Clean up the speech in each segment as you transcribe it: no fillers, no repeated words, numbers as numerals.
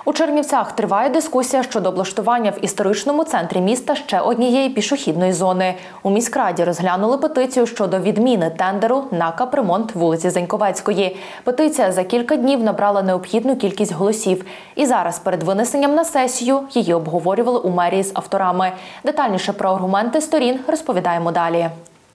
У Чернівцях триває дискусія щодо облаштування в історичному центрі міста ще однієї пішохідної зони. У міськраді розглянули петицію щодо відміни тендеру на капремонт вулиці Заньковецької. Петиція за кілька днів набрала необхідну кількість голосів. І зараз перед винесенням на сесію її обговорювали у мерії з авторами. Детальніше про аргументи сторін розповідаємо далі.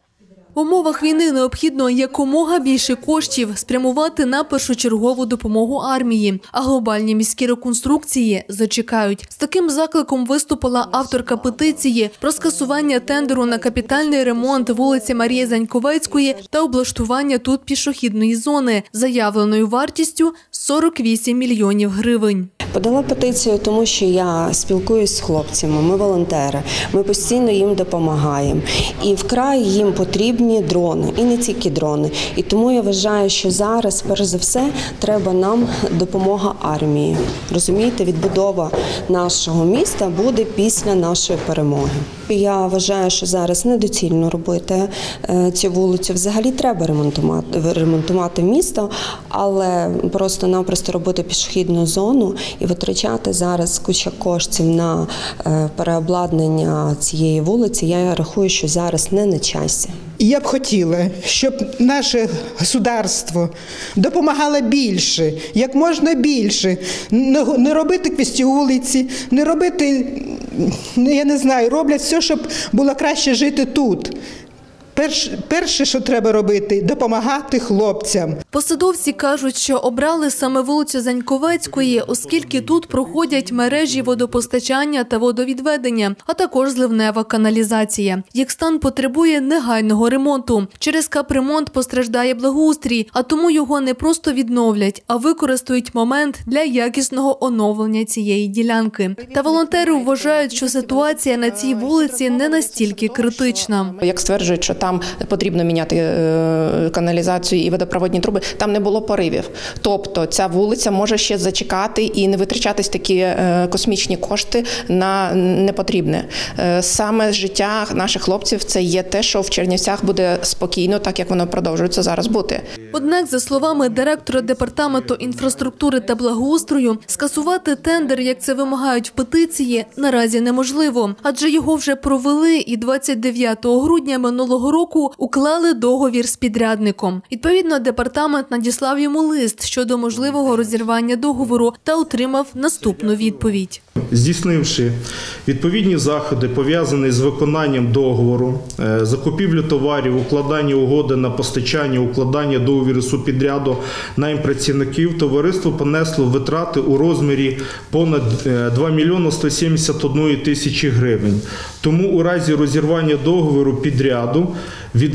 В умовах війни необхідно якомога більше коштів спрямувати на першочергову допомогу армії, а глобальні міські реконструкції зачекають. З таким закликом виступила авторка петиції про скасування тендеру на капітальний ремонт вулиці Марії Заньковецької та облаштування тут пішохідної зони, заявленою вартістю 48 мільйонів гривень. Подала петицію, тому що я спілкуюсь з хлопцями, ми волонтери, ми постійно їм допомагаємо. І вкрай їм потрібні дрони, і не тільки дрони. І тому я вважаю, що зараз, перш за все, треба нам допомога армії. Розумієте, відбудова нашого міста буде після нашої перемоги. Я вважаю, що зараз недоцільно робити цю вулицю. Взагалі треба ремонтувати місто, але просто-напросто робити пішохідну зону і витрачати зараз куча коштів на переобладнання цієї вулиці, я рахую, що зараз не на часі. Я б хотіла, щоб наше государство допомагало більше, як можна більше. Не робити квісті вулиці, не робити, я не знаю, роблять все, щоб було краще жити тут. Перше, що треба робити – допомагати хлопцям. Посадовці кажуть, що обрали саме вулицю Заньковецької, оскільки тут проходять мережі водопостачання та водовідведення, а також зливнева каналізація. Їх стан потребує негайного ремонту. Через капремонт постраждає благоустрій, а тому його не просто відновлять, а використають момент для якісного оновлення цієї ділянки. Та волонтери вважають, що ситуація на цій вулиці не настільки критична. Як стверджують, що там потрібно міняти каналізацію і водопроводні труби, там не було поривів. Тобто ця вулиця може ще зачекати і не витрачатись такі космічні кошти на непотрібне. Саме життя наших хлопців – це є те, що в Чернівцях буде спокійно, так як воно продовжується зараз бути. Однак, за словами директора департаменту інфраструктури та благоустрою, скасувати тендер, як це вимагають в петиції, наразі неможливо. Адже його вже провели і 29 грудня минулого року уклали договір з підрядником. Відповідно, департамент надіслав йому лист щодо можливого розірвання договору та отримав наступну відповідь. Здійснивши відповідні заходи, пов'язані з виконанням договору, закупівлю товарів, укладання угоди на постачання, укладання договору субпідряду найм працівників, товариство понесло витрати у розмірі понад 2 мільйони 171 тисячі гривень. Тому у разі розірвання договору підряду від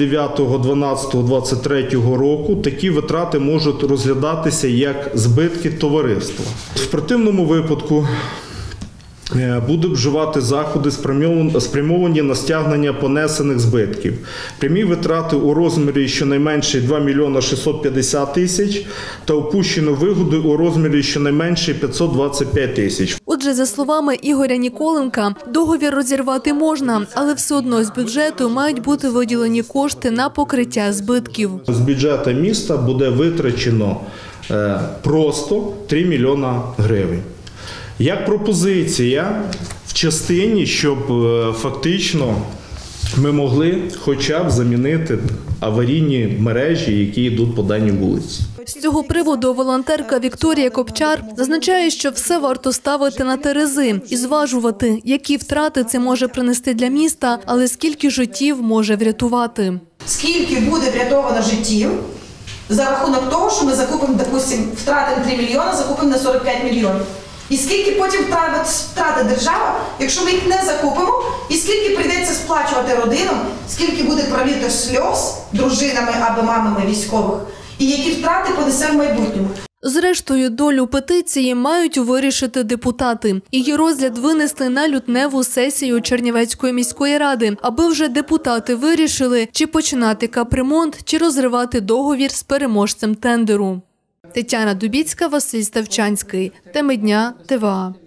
29.12.23 року такі витрати можуть розглядатися як збитки товариства. В противному випадку будуть вживати заходи, спрямовані на стягнення понесених збитків. Прямі витрати у розмірі щонайменше 2 мільйони 650 тисяч та упущену вигоду у розмірі щонайменше 525 тисяч. Отже, за словами Ігоря Ніколенка, договір розірвати можна, але все одно з бюджету мають бути виділені кошти на покриття збитків. З бюджету міста буде витрачено просто 3 мільйона гривень. Як пропозиція в частині, щоб фактично ми могли хоча б замінити аварійні мережі, які йдуть по даній вулиці. З цього приводу волонтерка Вікторія Копчар зазначає, що все варто ставити на терези і зважувати, які втрати це може принести для міста, але скільки життів може врятувати. Скільки буде врятовано життів за рахунок того, що ми закупимо, допустимо, втратимо 3 мільйони, закупимо на 45 мільйонів. І скільки потім втратить держава, якщо ми їх не закупимо, і скільки прийдеться сплачувати родинам, скільки буде пролито сльоз дружинами або мамами військових, і які втрати понесе в майбутньому. Зрештою, долю петиції мають вирішити депутати. Її розгляд винесли на лютневу сесію Чернівецької міської ради, аби вже депутати вирішили, чи починати капремонт, чи розривати договір з переможцем тендеру. Тетяна Дубіцька, Василь Ставчанський. Теми дня ТВА.